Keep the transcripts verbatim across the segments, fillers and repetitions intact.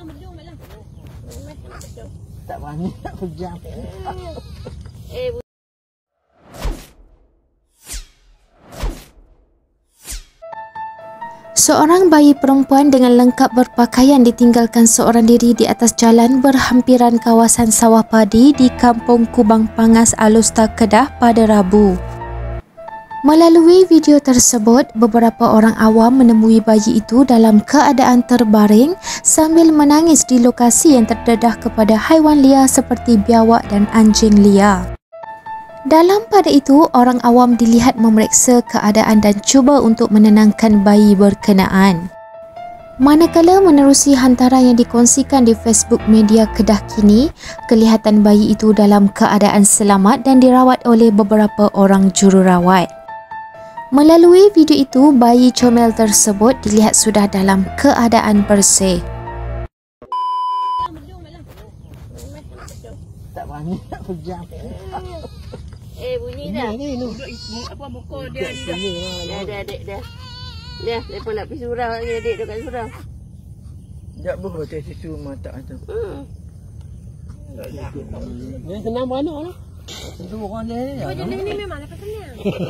Tak berani nak pejam. Eh, Seorang bayi perempuan dengan lengkap berpakaian ditinggalkan seorang diri di atas jalan berhampiran kawasan sawah padi di Kampung Kubang Pangas, Alusta, Kedah pada Rabu. Melalui video tersebut, beberapa orang awam menemui bayi itu dalam keadaan terbaring sambil menangis di lokasi yang terdedah kepada haiwan liar seperti biawak dan anjing liar. Dalam pada itu, orang awam dilihat memeriksa keadaan dan cuba untuk menenangkan bayi berkenaan. Manakala menerusi hantaran yang dikongsikan di Facebook media Kedah Kini, kelihatan bayi itu dalam keadaan selamat dan dirawat oleh beberapa orang jururawat. Melalui video itu, bayi comel tersebut dilihat sudah dalam keadaan bersih. Tak berani nak pejam. eh bunyi dah. Ni ni. Apa muka dia ni dah. Dah dah adik dah. Dah, lepas nak pergi surau lagi adik dekat surau. Jak buh hotel susu mata tu. Hmm. Ni senang beranak lah. Itu orang dia. Oh, jenis ni memang lepas senang.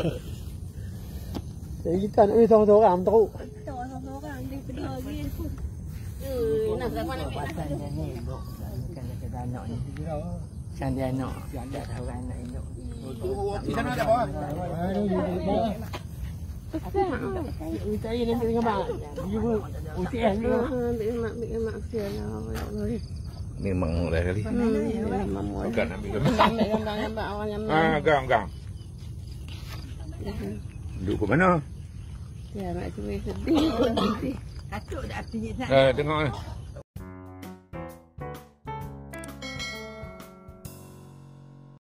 Jadi kita nak ni seorang-seorang teruk. Seorang-seorang dia pergi lagi. Eh, nak berapa nak Pasal dia ni, bro. Bukan dekat anak ni. Kan dia anak. Tak tahu anak induk. Di sana ada bawah. Minta air nanti dengan mak. Dia pun U T S ni. ambil mak, ambil mak kesian lah. Memang dah kali. Memang Bukan ambil gambar. ambil gambar-gambar orang yang Ah, gam gam. Duduk ke mana? ya mak cuma sedih. Katuk dah hati ni. Eh, tengok ni.